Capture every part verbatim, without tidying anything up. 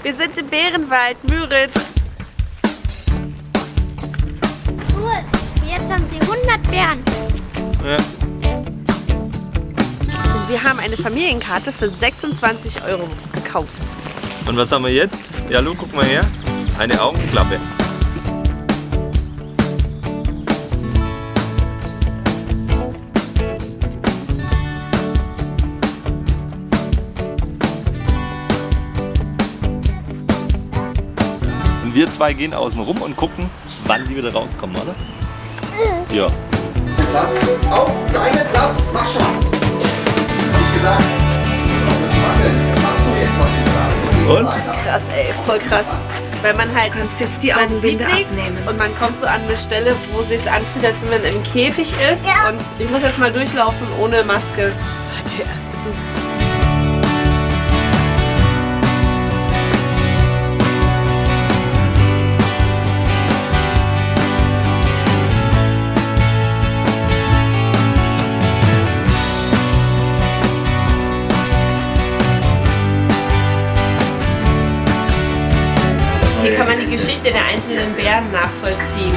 Wir sind im Bärenwald, Müritz. Cool. Jetzt haben sie hundert Bären. Ja. Und wir haben eine Familienkarte für sechsundzwanzig Euro gekauft. Und was haben wir jetzt? Ja, Lu, guck mal her. Eine Augenklappe. Und wir zwei gehen außen rum und gucken, wann die wieder rauskommen, oder? Ja. Platz, auf deinen Platz, mach schon! Wie gesagt, das Wackeln, das machst du jetzt, was ich sage. Und? Krass, ey, voll krass. Weil man halt, jetzt die man sieht Augenbinde nichts abnehmen. und man kommt so an eine Stelle, wo es sich anfühlt, als wenn man im Käfig ist. Ja. Und ich muss jetzt mal durchlaufen ohne Maske. Der erste Buch. Hier kann man die Geschichte der einzelnen Bären nachvollziehen.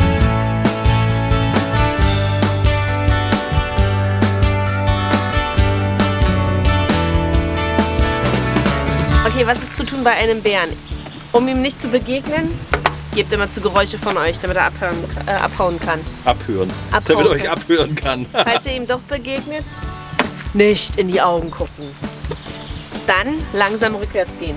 Okay, was ist zu tun bei einem Bären? Um ihm nicht zu begegnen, gebt immer zu Geräusche von euch, damit er abhören, äh, abhauen kann. Abhören. Abhauen Damit kann. euch abhören kann. Falls ihr ihm doch begegnet, nicht in die Augen gucken. Dann langsam rückwärts gehen.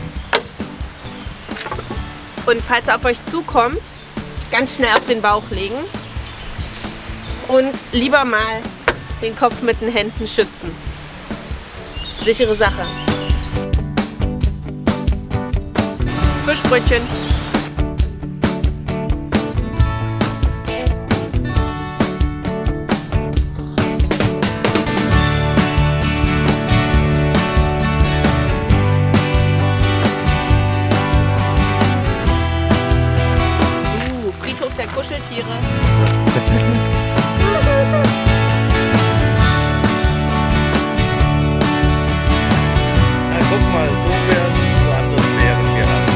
Und falls er auf euch zukommt, ganz schnell auf den Bauch legen und lieber mal den Kopf mit den Händen schützen. Sichere Sache. Fischbrötchen. Der Kuscheltiere. Na, guck mal, so wäre es zu anderen Bären gehabt.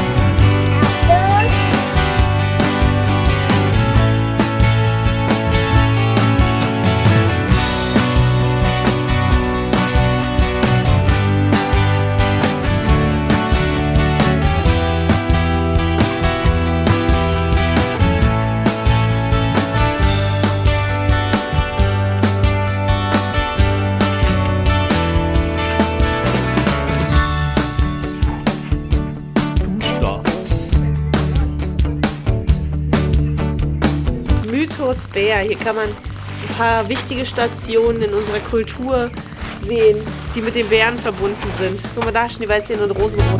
Mythos Bär. Hier kann man ein paar wichtige Stationen in unserer Kultur sehen, die mit den Bären verbunden sind. Guck mal da, Schneeweißchen und Rosenrot.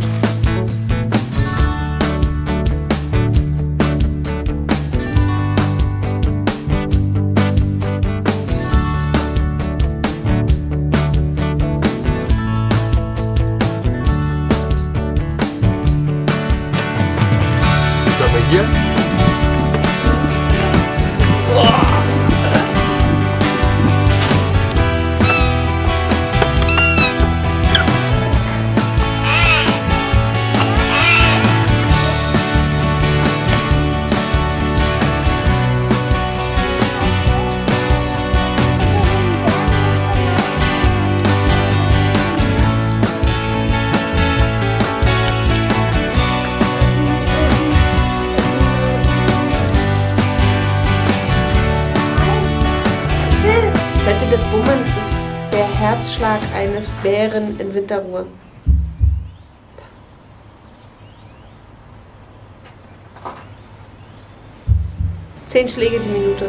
Was haben wir hier? Hört ihr das Bummern? Das ist der Herzschlag eines Bären in Winterruhe. Zehn Schläge die Minute.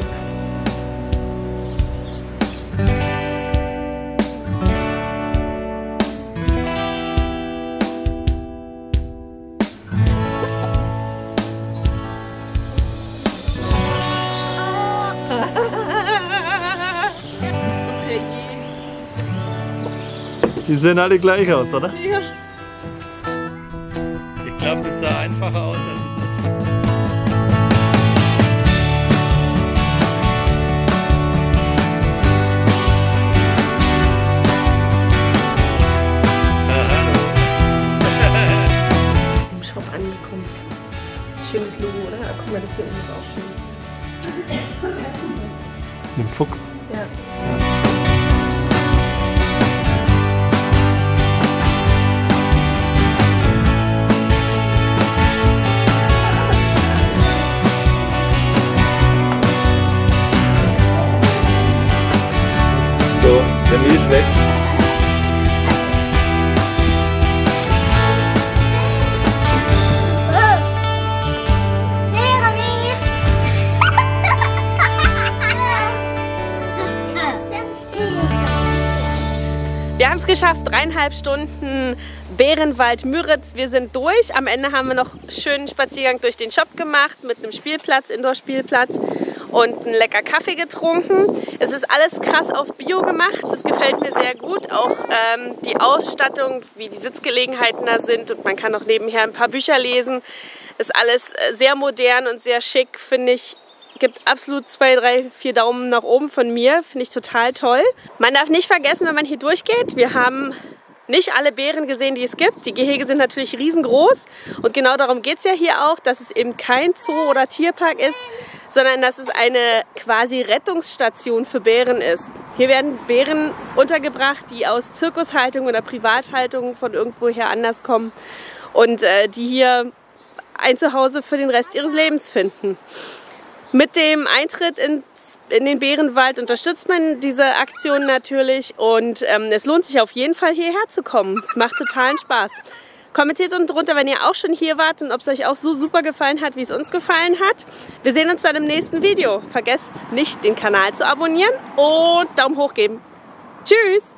Die sehen alle gleich aus, oder? Ja. Ich glaube, das sah einfacher aus, als es ist. angekommen. Schönes Logo, oder? Ah, guck mal, das hier unten ist auch schön. Ein Fuchs. Ja. So, der Mehl ist weg. Wir haben es geschafft, dreieinhalb Stunden Bärenwald-Müritz. Wir sind durch. Am Ende haben wir noch einen schönen Spaziergang durch den Shop gemacht mit einem Spielplatz, Indoor-Spielplatz und einen lecker Kaffee getrunken. Es ist alles krass auf Bio gemacht. Das gefällt mir sehr gut. Auch ähm, die Ausstattung, wie die Sitzgelegenheiten da sind und man kann auch nebenher ein paar Bücher lesen. Ist alles sehr modern und sehr schick, finde ich. Gibt absolut zwei, drei, vier Daumen nach oben von mir. Finde ich total toll. Man darf nicht vergessen, wenn man hier durchgeht, wir haben nicht alle Bären gesehen, die es gibt. Die Gehege sind natürlich riesengroß und genau darum geht es ja hier auch, dass es eben kein Zoo oder Tierpark ist, sondern dass es eine quasi Rettungsstation für Bären ist. Hier werden Bären untergebracht, die aus Zirkushaltung oder Privathaltung von irgendwoher anders kommen und äh, die hier ein Zuhause für den Rest ihres Lebens finden. Mit dem Eintritt ins, in den Bärenwald unterstützt man diese Aktion natürlich und ähm, es lohnt sich auf jeden Fall hierher zu kommen. Es macht totalen Spaß. Kommentiert unten drunter, wenn ihr auch schon hier wart und ob es euch auch so super gefallen hat, wie es uns gefallen hat. Wir sehen uns dann im nächsten Video. Vergesst nicht, den Kanal zu abonnieren und Daumen hoch geben. Tschüss!